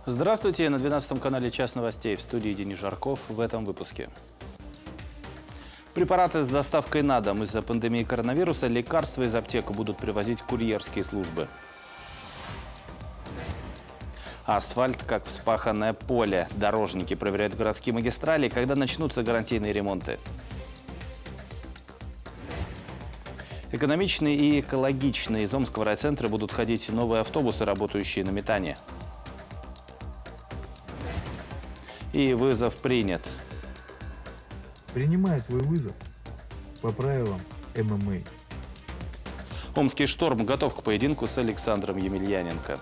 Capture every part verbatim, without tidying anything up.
Здравствуйте, на двенадцатом канале «Час новостей», в студии Денис Жарков. В этом выпуске. Препараты с доставкой на дом. Из-за пандемии коронавируса лекарства из аптек будут привозить курьерские службы. Асфальт как вспаханное поле. Дорожники проверяют городские магистрали, когда начнутся гарантийные ремонты. Экономичные и экологичные. Из Омского райцентра будут ходить новые автобусы, работающие на метане. И вызов принят. Принимаю твой вызов по правилам эм эм а. Омский «Шторм» готов к поединку с Александром Емельяненко.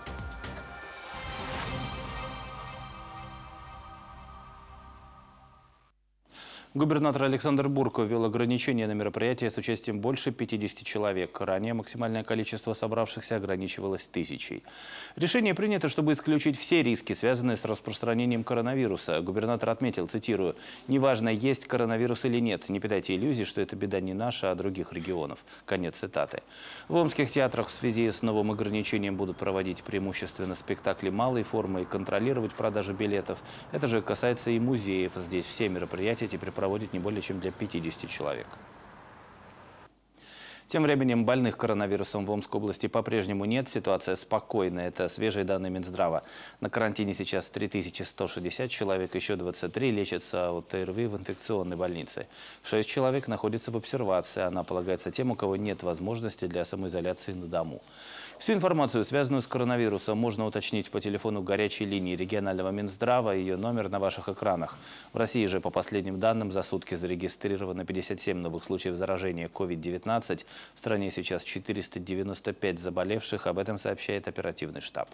Губернатор Александр Бурко ввел ограничения на мероприятия с участием больше пятидесяти человек. Ранее максимальное количество собравшихся ограничивалось тысячей. Решение принято, чтобы исключить все риски, связанные с распространением коронавируса. Губернатор отметил, цитирую, «Неважно, есть коронавирус или нет, не питайте иллюзий, что это беда не наша, а других регионов». Конец цитаты. В омских театрах в связи с новым ограничением будут проводить преимущественно спектакли малой формы и контролировать продажу билетов. Это же касается и музеев. Здесь все мероприятия теперь проводят проводит не более чем для пятидесяти человек. Тем временем больных коронавирусом в Омской области по-прежнему нет. Ситуация спокойная. Это свежие данные Минздрава. На карантине сейчас три тысячи сто шестьдесят человек, еще двадцать три лечатся от О Эр Ви в инфекционной больнице. шесть человек находятся в обсервации. Она полагается тем, у кого нет возможности для самоизоляции на дому. Всю информацию, связанную с коронавирусом, можно уточнить по телефону горячей линии регионального Минздрава. Ее номер на ваших экранах. В России же, по последним данным, за сутки зарегистрировано пятьдесят семь новых случаев заражения ковид девятнадцать. В стране сейчас четыреста девяносто пять заболевших. Об этом сообщает оперативный штаб.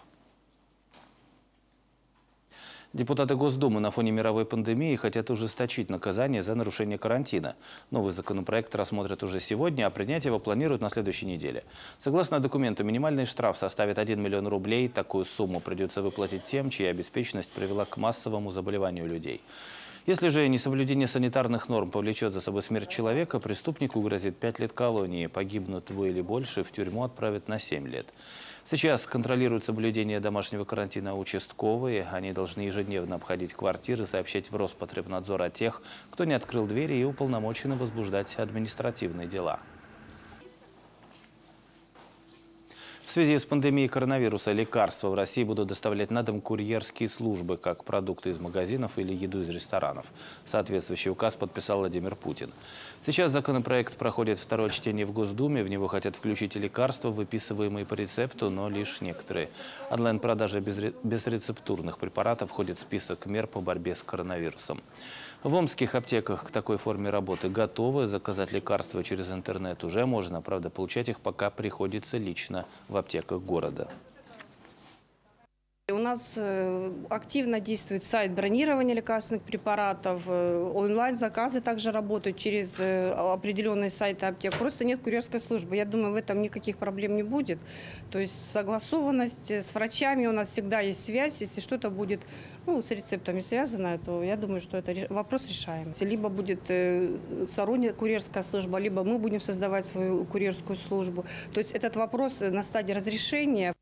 Депутаты Госдумы на фоне мировой пандемии хотят ужесточить наказание за нарушение карантина. Новый законопроект рассмотрят уже сегодня, а принять его планируют на следующей неделе. Согласно документу, минимальный штраф составит один миллион рублей. Такую сумму придется выплатить тем, чья обеспеченность привела к массовому заболеванию людей. Если же несоблюдение санитарных норм повлечет за собой смерть человека, преступнику грозит пять лет колонии. Погибнут двое или больше, в тюрьму отправят на семь лет. Сейчас контролируют соблюдение домашнего карантина участковые. Они должны ежедневно обходить квартиры, сообщать в Роспотребнадзор о тех, кто не открыл двери, и уполномочены возбуждать административные дела. В связи с пандемией коронавируса лекарства в России будут доставлять на дом курьерские службы, как продукты из магазинов или еду из ресторанов. Соответствующий указ подписал Владимир Путин. Сейчас законопроект проходит второе чтение в Госдуме. В него хотят включить лекарства, выписываемые по рецепту, но лишь некоторые. Онлайн-продажа безрецептурных препаратов входит в список мер по борьбе с коронавирусом. В омских аптеках к такой форме работы готовы. Заказать лекарства через интернет уже можно. Правда, получать их пока приходится лично в аптеках города. У нас активно действует сайт бронирования лекарственных препаратов, онлайн-заказы также работают через определенные сайты аптек. Просто нет курьерской службы. Я думаю, в этом никаких проблем не будет. То есть согласованность с врачами, у нас всегда есть связь. Если что-то будет ну, с рецептами связано, то я думаю, что это вопрос решаем. Либо будет сторонняя курьерская служба, либо мы будем создавать свою курьерскую службу. То есть этот вопрос на стадии разрешения.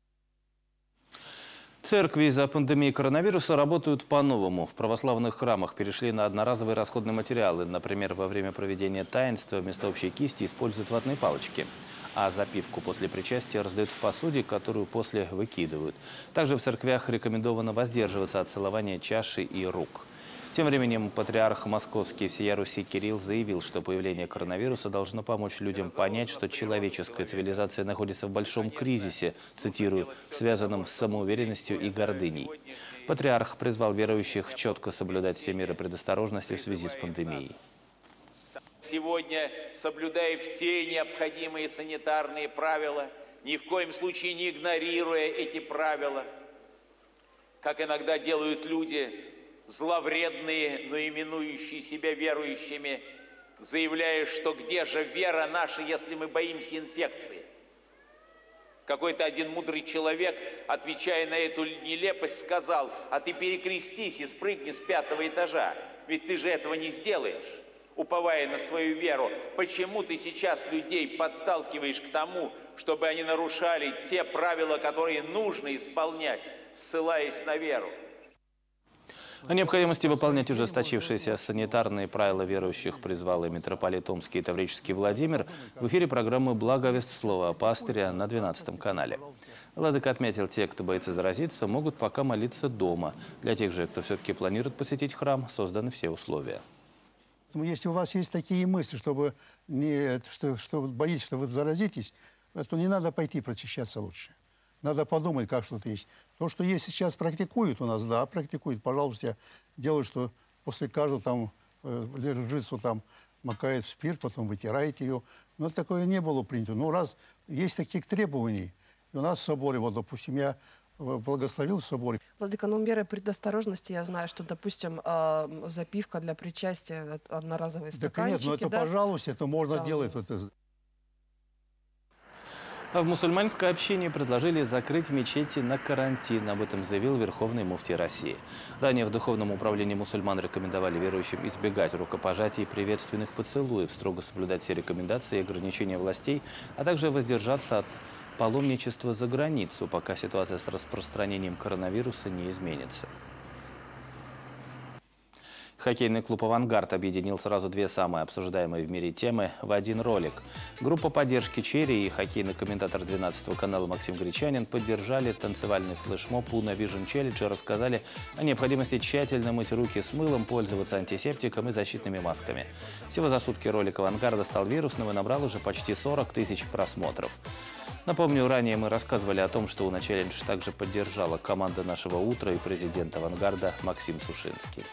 Церкви из-за пандемии коронавируса работают по-новому. В православных храмах перешли на одноразовые расходные материалы. Например, во время проведения таинства вместо общей кисти используют ватные палочки. А запивку после причастия раздают в посуде, которую после выкидывают. Также в церквях рекомендовано воздерживаться от целования чаши и рук. Тем временем патриарх Московский всея Руси Кирилл заявил, что появление коронавируса должно помочь людям понять, что человеческая цивилизация находится в большом кризисе, цитирую, связанном с самоуверенностью и гордыней. Патриарх призвал верующих четко соблюдать все меры предосторожности в связи с пандемией. Сегодня, соблюдая все необходимые санитарные правила, ни в коем случае не игнорируя эти правила, как иногда делают люди, зловредные, но именующие себя верующими, заявляя, что где же вера наша, если мы боимся инфекции. Какой-то один мудрый человек, отвечая на эту нелепость, сказал: а ты перекрестись и спрыгни с пятого этажа, ведь ты же этого не сделаешь. Уповая на свою веру, почему ты сейчас людей подталкиваешь к тому, чтобы они нарушали те правила, которые нужно исполнять, ссылаясь на веру. О необходимости выполнять ужесточившиеся санитарные правила верующих призвал и митрополит Омский и Таврический Владимир в эфире программы «Благовест слова пастыря» на двенадцатом канале. Владыка отметил, те, кто боится заразиться, могут пока молиться дома. Для тех же, кто все-таки планирует посетить храм, созданы все условия. Если у вас есть такие мысли, чтобы не, что, что вы боитесь, что вы заразитесь, то не надо пойти прочищаться лучше. Надо подумать, как что-то есть. То, что есть сейчас практикуют у нас, да, практикуют. Пожалуйста, делают, что после каждого там э, лежицу там макает в спирт, потом вытираете ее. Но такое не было принято. Ну, раз есть таких требований, и у нас в соборе, вот, допустим, я благословил в соборе. Владыка, ну, меры предосторожности, я знаю, что, допустим, э, запивка для причастия, одноразовые Да стаканчики. нет, ну это, да? пожалуйста, это можно Да. делать. Вот это. А в мусульманской общине предложили закрыть мечети на карантин. Об этом заявил Верховный муфтий России. Ранее в Духовном управлении мусульман рекомендовали верующим избегать рукопожатий и приветственных поцелуев, строго соблюдать все рекомендации и ограничения властей, а также воздержаться от паломничества за границу, пока ситуация с распространением коронавируса не изменится. Хоккейный клуб «Авангард» объединил сразу две самые обсуждаемые в мире темы в один ролик. Группа поддержки «Черри» и хоккейный комментатор двенадцатого канала Максим Гречанин поддержали танцевальный флешмоб «Una Vision Challenge» и рассказали о необходимости тщательно мыть руки с мылом, пользоваться антисептиком и защитными масками. Всего за сутки ролик «Авангарда» стал вирусным и набрал уже почти сорок тысяч просмотров. Напомню, ранее мы рассказывали о том, что «Una Challenge» также поддержала команда «Нашего утра» и президент «Авангарда» Максим Сушинский.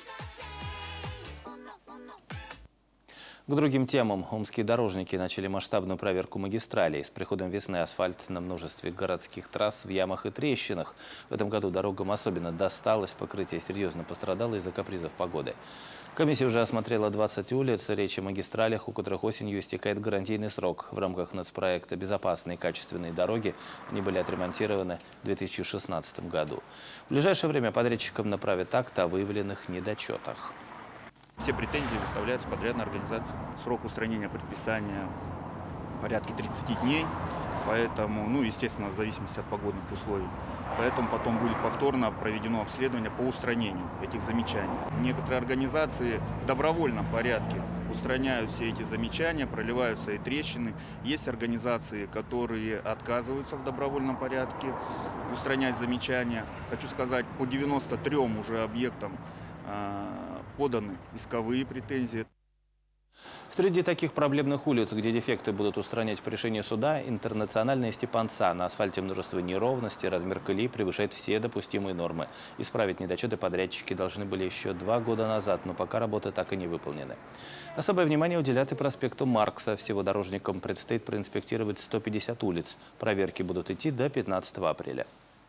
К другим темам. Омские дорожники начали масштабную проверку магистралей. С приходом весны асфальт на множестве городских трасс в ямах и трещинах. В этом году дорогам особенно досталось. Покрытие серьезно пострадало из-за капризов погоды. Комиссия уже осмотрела двадцать улиц. Речь о магистралях, у которых осенью истекает гарантийный срок. В рамках нацпроекта «Безопасные и качественные дороги» они были отремонтированы в две тысячи шестнадцатом году. В ближайшее время подрядчикам направят акт о выявленных недочетах. Все претензии выставляются подрядной организации. Срок устранения предписания порядка тридцати дней, поэтому, ну, естественно, в зависимости от погодных условий. Поэтому потом будет повторно проведено обследование по устранению этих замечаний. Некоторые организации в добровольном порядке устраняют все эти замечания, проливаются и трещины. Есть организации, которые отказываются в добровольном порядке устранять замечания. Хочу сказать, по девяноста трём уже объектам поданы исковые претензии. Среди таких проблемных улиц, где дефекты будут устранять по решению суда, интернациональная Степанца. На асфальте множество неровностей, размер колеи превышает все допустимые нормы. Исправить недочеты подрядчики должны были еще два года назад, но пока работы так и не выполнены. Особое внимание уделят и проспекту Маркса. Всего дорожникам предстоит проинспектировать сто пятьдесят улиц. Проверки будут идти до пятнадцатого апреля.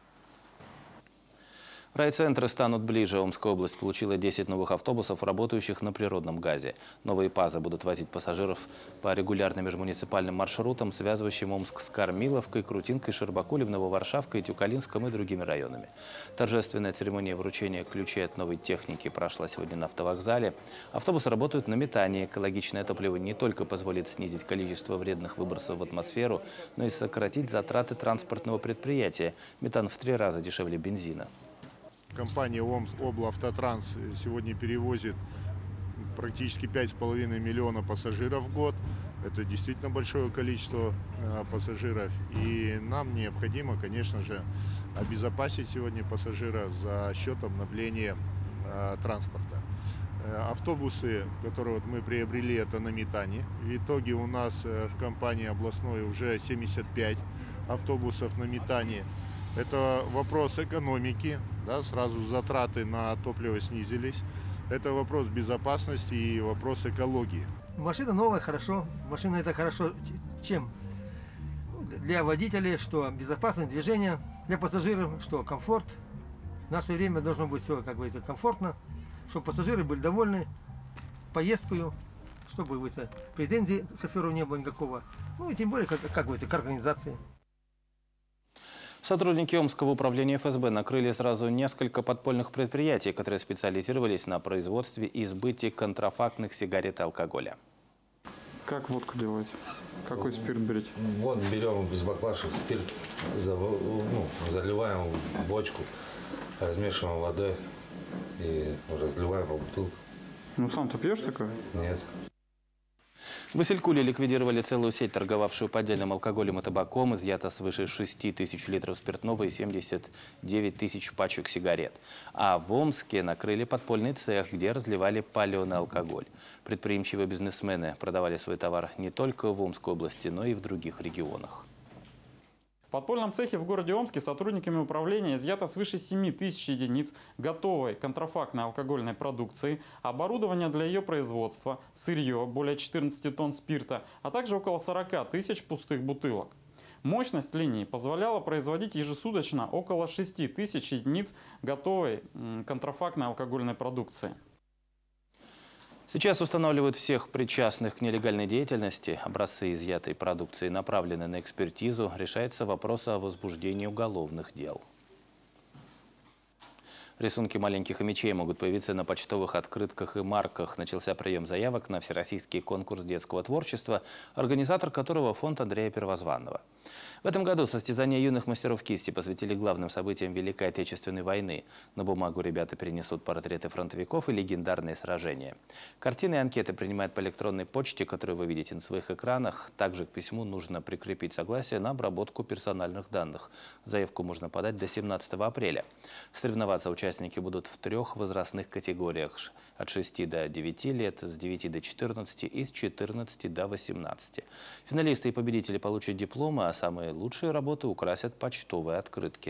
Райцентры станут ближе. Омская область получила десять новых автобусов, работающих на природном газе. Новые ПАЗы будут возить пассажиров по регулярным межмуниципальным маршрутам, связывающим Омск с Кормиловкой, Крутинкой, Шербакулем, Нововаршавкой, Тюкалинском и другими районами. Торжественная церемония вручения ключей от новой техники прошла сегодня на автовокзале. Автобусы работают на метане. Экологичное топливо не только позволит снизить количество вредных выбросов в атмосферу, но и сократить затраты транспортного предприятия. Метан в три раза дешевле бензина. Компания Омск Облавтотранс сегодня перевозит практически пять с половиной миллиона пассажиров в год. Это действительно большое количество пассажиров. И нам необходимо, конечно же, обезопасить сегодня пассажира за счет обновления транспорта. Автобусы, которые вот мы приобрели, это на метане. В итоге у нас в компании областной уже семьдесят пять автобусов на метане. Это вопрос экономики, да, сразу затраты на топливо снизились. Это вопрос безопасности и вопрос экологии. Машина новая, хорошо. Машина это хорошо. Чем? Для водителей, что безопасное движение, для пассажиров, что комфорт. В наше время должно быть все, как говорится, комфортно, чтобы пассажиры были довольны поездкой, чтобы, как говорится, претензий к шоферу не было никакого. Ну и тем более, как, как говорится, к организации. Сотрудники Омского управления эф эс бэ накрыли сразу несколько подпольных предприятий, которые специализировались на производстве и сбытии контрафактных сигарет и алкоголя. Как водку делаете? Какой спирт берете? Вот берем без баклажек спирт, ну, заливаем в бочку, размешиваем водой и разливаем по бутылке. Ну сам ты пьешь такое? Нет. В Василькуле ликвидировали целую сеть, торговавшую поддельным алкоголем и табаком. Изъято свыше шести тысяч литров спиртного и семьдесят девять тысяч пачек сигарет. А в Омске накрыли подпольный цех, где разливали паленый алкоголь. Предприимчивые бизнесмены продавали свой товар не только в Омской области, но и в других регионах. В подпольном цехе в городе Омске сотрудниками управления изъято свыше семи тысяч единиц готовой контрафактной алкогольной продукции, оборудование для ее производства, сырье, более четырнадцати тонн спирта, а также около сорока тысяч пустых бутылок. Мощность линии позволяла производить ежесуточно около шести тысяч единиц готовой контрафактной алкогольной продукции. Сейчас устанавливают всех причастных к нелегальной деятельности. Образцы изъятой продукции направлены на экспертизу. Решается вопрос о возбуждении уголовных дел. Рисунки маленьких мечей могут появиться на почтовых открытках и марках. Начался прием заявок на всероссийский конкурс детского творчества, организатор которого фонд Андрея Первозванного. В этом году состязания юных мастеров кисти посвятили главным событиям Великой Отечественной войны. На бумагу ребята перенесут портреты фронтовиков и легендарные сражения. Картины и анкеты принимают по электронной почте, которую вы видите на своих экранах. Также к письму нужно прикрепить согласие на обработку персональных данных. Заявку можно подать до семнадцатого апреля. Соревноваться участники будут в трех возрастных категориях – от шести до девяти лет, с девяти до четырнадцати и с четырнадцати до восемнадцати. Финалисты и победители получат дипломы, а самые лучшие работы украсят почтовые открытки.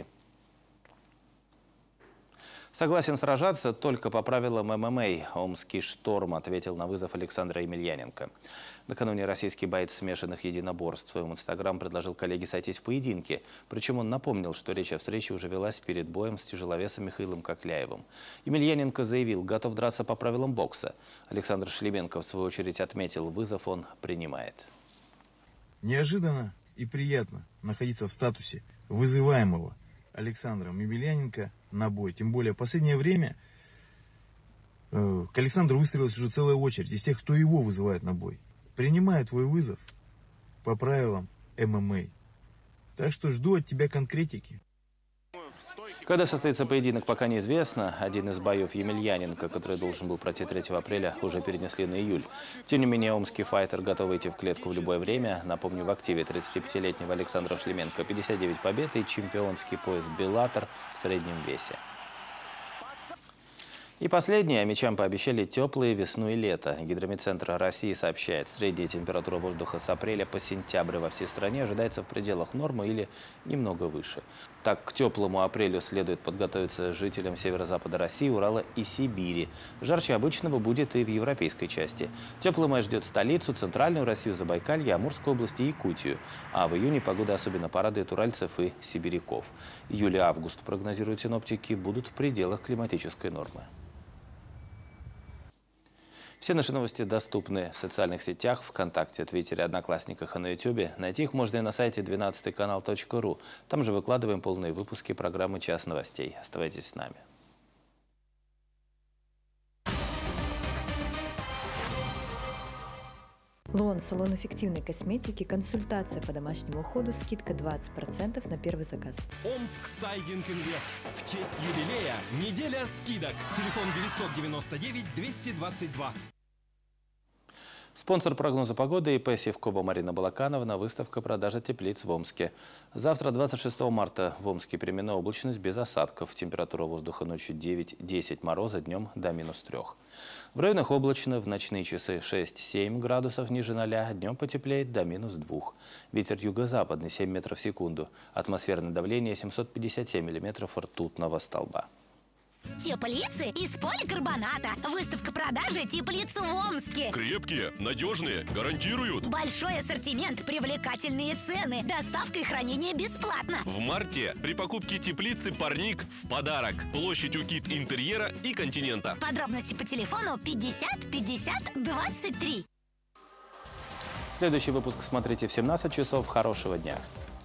Согласен сражаться только по правилам эм эм а. Омский «Шторм» ответил на вызов Александра Емельяненко. Накануне российский боец смешанных единоборств в Инстаграм предложил коллеге сойтись в поединке. Причем он напомнил, что речь о встрече уже велась перед боем с тяжеловесом Михаилом Кокляевым. Емельяненко заявил, готов драться по правилам бокса. Александр Шлеменко, в свою очередь, отметил, вызов он принимает. Неожиданно и приятно находиться в статусе вызываемого Александром Емельяненко на бой. Тем более в последнее время э, к Александру выстроилась уже целая очередь из тех, кто его вызывает на бой. Принимаю твой вызов по правилам эм эм а. Так что жду от тебя конкретики. Когда состоится поединок, пока неизвестно. Один из боев Емельяненко, который должен был пройти третьего апреля, уже перенесли на июль. Тем не менее, омский файтер готов идти в клетку в любое время. Напомню, в активе тридцатипятилетнего Александра Шлеменко пятьдесят девять побед и чемпионский пояс «Беллатор» в среднем весе. И последнее. Мечам пообещали теплые весну и лето. Гидрометцентр России сообщает, средняя температура воздуха с апреля по сентябрь во всей стране ожидается в пределах нормы или немного выше. Так, к теплому апрелю следует подготовиться жителям северо-запада России, Урала и Сибири. Жарче обычного будет и в европейской части. Теплый май ждет столицу, центральную Россию, Забайкалье, Амурскую область и Якутию. А в июне погода особенно порадует уральцев и сибиряков. Июль и август, прогнозируют синоптики, будут в пределах климатической нормы. Все наши новости доступны в социальных сетях, ВКонтакте, Твиттере, Одноклассниках и на Ютубе. Найти их можно и на сайте двенадцатый канал точка ру. Там же выкладываем полные выпуски программы «Час новостей». Оставайтесь с нами. Лон, салон эффективной косметики, консультация по домашнему уходу, скидка двадцать процентов на первый заказ. Омск Сайдинг Инвест. В честь юбилея неделя скидок. Телефон девятьсот девяносто девять двести двадцать два. Спонсор прогноза погоды ИП «Севкова» Марина Балакановна. Выставка продажи теплиц в Омске. Завтра, двадцать шестого марта, в Омске переменная облачность без осадков. Температура воздуха ночью девять-десять мороза, днем до минус трёх. В районах облачно, в ночные часы шесть-семь градусов ниже ноля, днем потеплеет до минус двух. Ветер юго-западный семь метров в секунду. Атмосферное давление семьсот пятьдесят семь миллиметров ртутного столба. Теплицы из поликарбоната. Выставка продажи теплиц в Омске. Крепкие, надежные, гарантируют. Большой ассортимент, привлекательные цены. Доставка и хранение бесплатно. В марте при покупке теплицы парник в подарок. Площадь УКИТ интерьера и континента. Подробности по телефону пятьдесят пятьдесят двадцать три. Следующий выпуск смотрите в семнадцать часов. Хорошего дня.